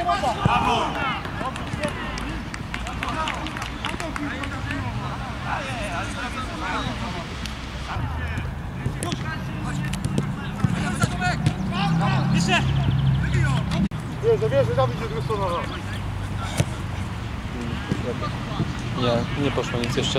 Wierzę, Dawid się drugą. Nie poszło nic jeszcze.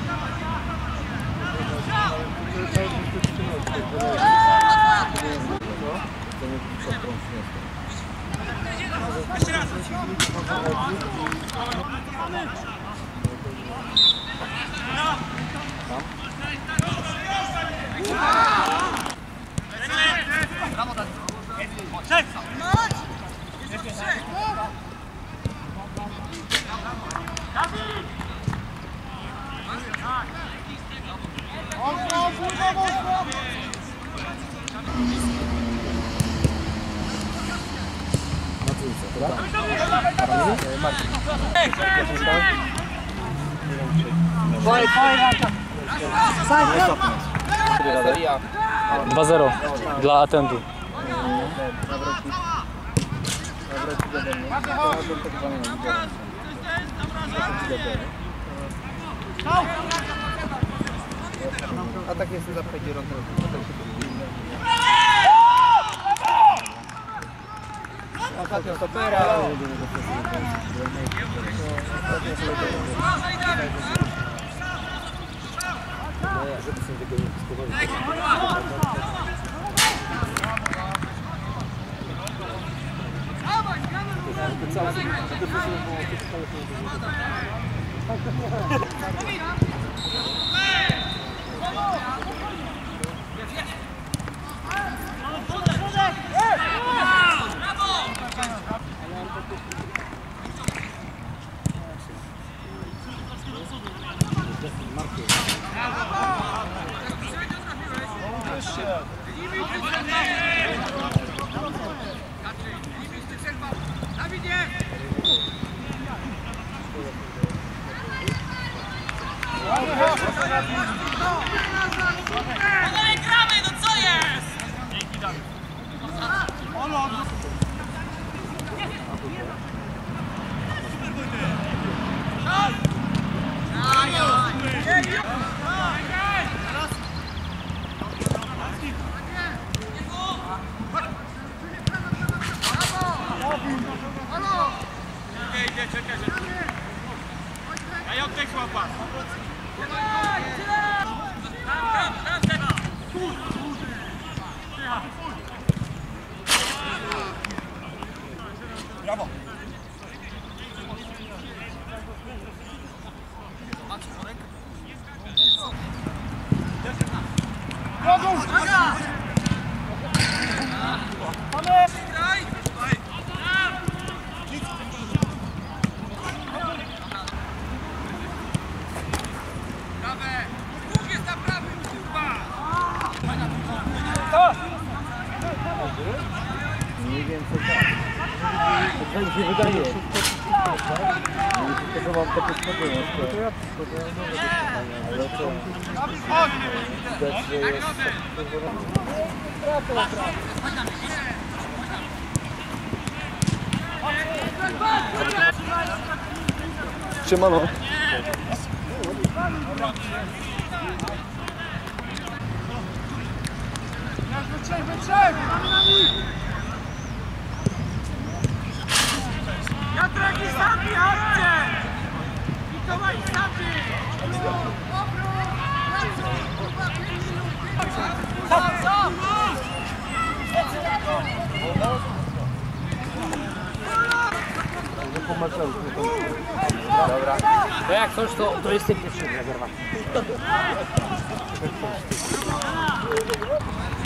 Seria 2-0 dla Atendu. A tak jest za P9. Ostatnio stopera. Żeby sobie tego nie spowolnić. Gramy, no co jest? Dzięki, Dawid. Ej, oddech łapa. Brawo. Mniej więcej tak. To mi się wydaje. Tylko mam takie spokojnie. To ja ale to... Widać, że jest... Siemano. Piotrek i sami, chodźcie! Mikołaj sami! Dobra. To jak coś, to jest pierwszy rezerwacja.